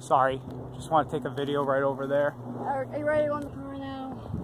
Sorry, just want to take a video right over there. Are you ready to go on the